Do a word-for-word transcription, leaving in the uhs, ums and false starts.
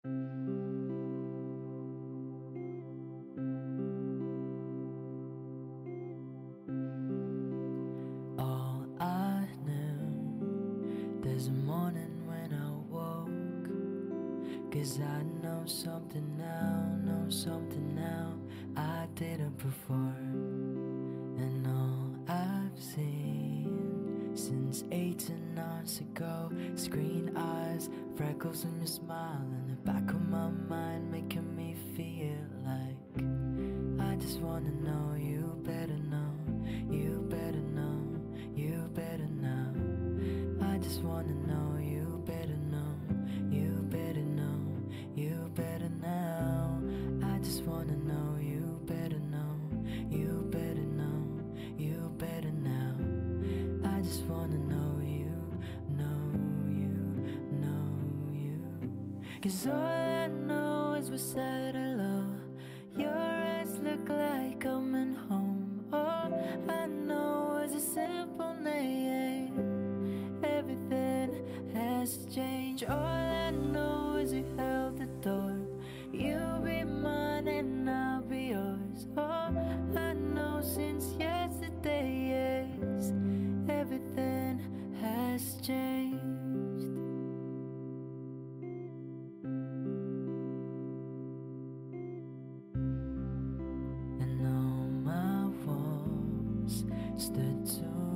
All I knew, there's a morning when I woke, 'cause I know something now, know something now I didn't before. And all I've seen since eighteen hours ago, screen eyes, freckles on your smile, in the back of my mind making me feel like I just wanna know you better know, you better know, you better know. I just wanna know you better know, you better know, you better know. I just wanna know you better know, you better know, you better now. I just wanna know you, know you, know you. 'Cause all I know is we said hello. Your eyes look like coming home. All I know is a simple name. Everything has changed. All I know is you held the door. You'll be mine and I'll be yours. All I know since yesterday is everything has changed. And all my walls stood to